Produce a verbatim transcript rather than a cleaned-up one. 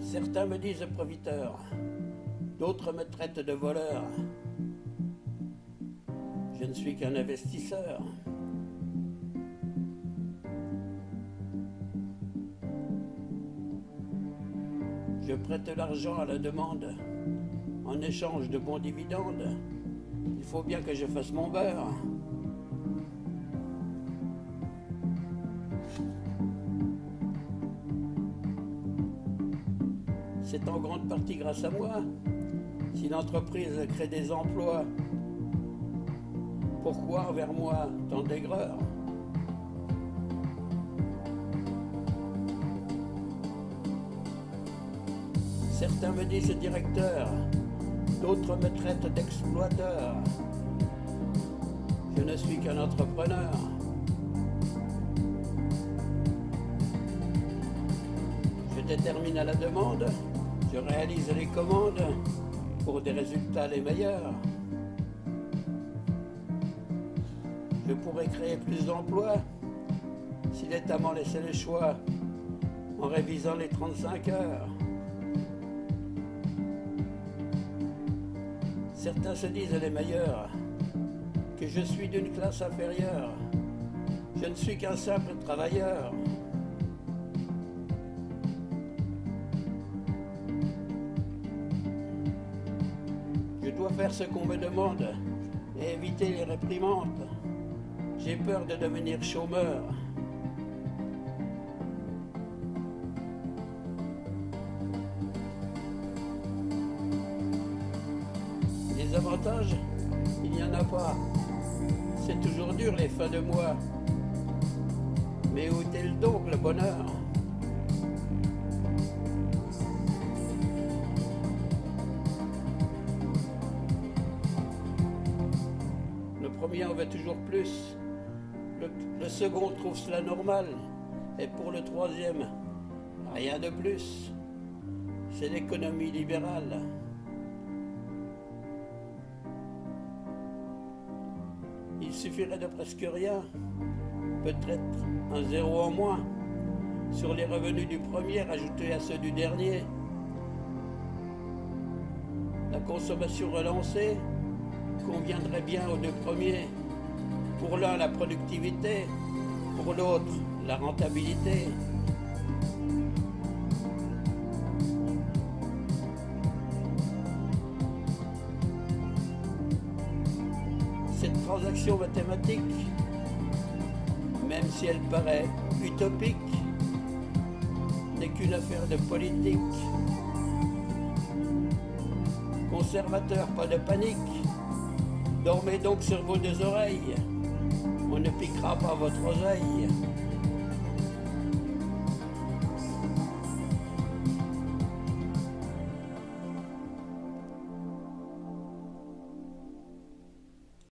Certains me disent profiteur, d'autres me traitent de voleur. Je ne suis qu'un investisseur. Je prête l'argent à la demande en échange de bons dividendes. Il faut bien que je fasse mon beurre. C'est en grande partie grâce à moi si l'entreprise crée des emplois. Pourquoi envers moi tant d'aigreur? Certains me disent directeur, d'autres me traitent d'exploiteur. Je ne suis qu'un entrepreneur. Je détermine à la demande, je réalise les commandes pour des résultats les meilleurs. Je pourrais créer plus d'emplois si l'État m'en laissait le choix en révisant les trente-cinq heures. Certains se disent les meilleurs, que je suis d'une classe inférieure. Je ne suis qu'un simple travailleur. Je dois faire ce qu'on me demande et éviter les réprimandes. J'ai peur de devenir chômeur. Les avantages, il n'y en a pas. C'est toujours dur les fins de mois. Mais où est-il donc le bonheur? Le premier en veut toujours plus. Le, le second trouve cela normal. Et pour le troisième, rien de plus. C'est l'économie libérale. Il suffirait de presque rien, peut-être un zéro en moins, sur les revenus du premier ajoutés à ceux du dernier. La consommation relancée conviendrait bien aux deux premiers. Pour l'un, la productivité, pour l'autre, la rentabilité. Cette transaction mathématique, même si elle paraît utopique, n'est qu'une affaire de politique. Conservateurs, pas de panique, dormez donc sur vos deux oreilles, on ne piquera pas votre oseille.